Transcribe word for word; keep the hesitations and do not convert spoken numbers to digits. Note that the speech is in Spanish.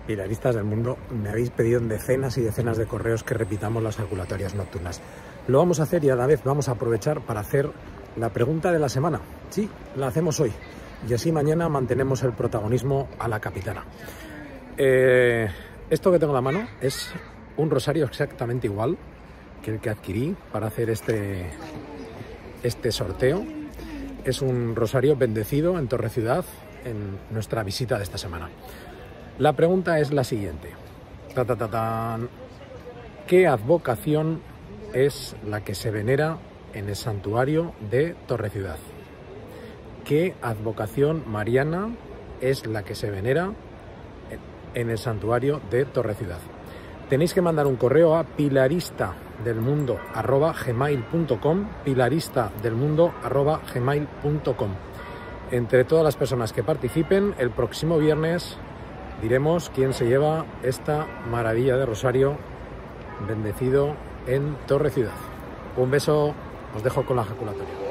Pilaristas del mundo, me habéis pedido en decenas y decenas de correos que repitamos las jaculatorias nocturnas. Lo vamos a hacer y a la vez vamos a aprovechar para hacer la pregunta de la semana. Sí, la hacemos hoy y así mañana mantenemos el protagonismo a la capitana. Eh, esto que tengo en la mano es un rosario exactamente igual que el que adquirí para hacer este, este sorteo. Es un rosario bendecido en Torre Ciudad en nuestra visita de esta semana. La pregunta es la siguiente. Ta, ta, ta, tan. ¿Qué advocación es la que se venera en el santuario de Torre Ciudad? ¿Qué advocación mariana es la que se venera en el santuario de Torre Ciudad? Tenéis que mandar un correo a pilaristadelmundo arroba gmail punto com, pilaristadelmundo arroba gmail punto com. Entre todas las personas que participen, el próximo viernes diremos quién se lleva esta maravilla de rosario bendecido en Torre Ciudad. Un beso, os dejo con la ejaculatoria.